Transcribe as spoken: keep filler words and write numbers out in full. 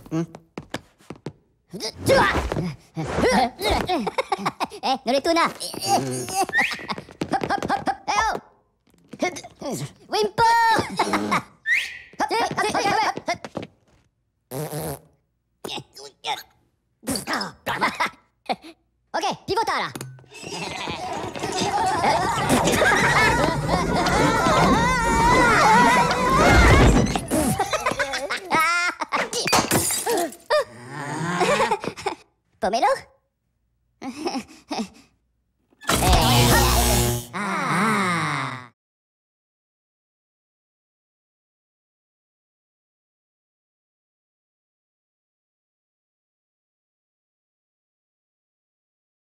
Eh, no itu nak. Hop, hop, hop, hop. Ayo. Wimpo. Okey, pivotar lah. Pomelo?